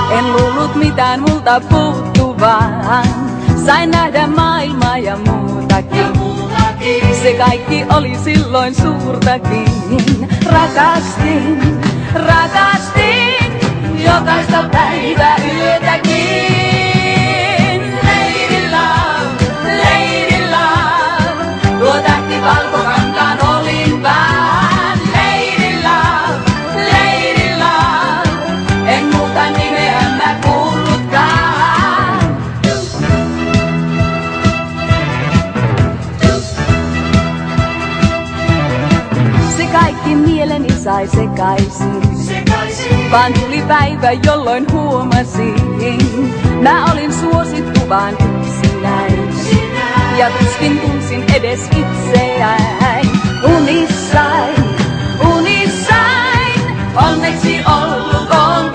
En luullut mitään multa puuttuvan. Sain nähdä maailmaa ja muutakin. Se kaikki oli silloin suurtakin. Rakastin, rakastin jokaista päivää yötäkin. Lady love, tuo tähti valkokankaan olin vaan. Lady love, en muuta nimeä mä kuullutkaan. Se kaikki mieleni sai sekaisin. Vaan tuli päivä, jolloin huomasin, mä olin suosittu vaan yksinäin. Ja tuskin tunsin edes itseäin. Unissain, onneksi olkoon.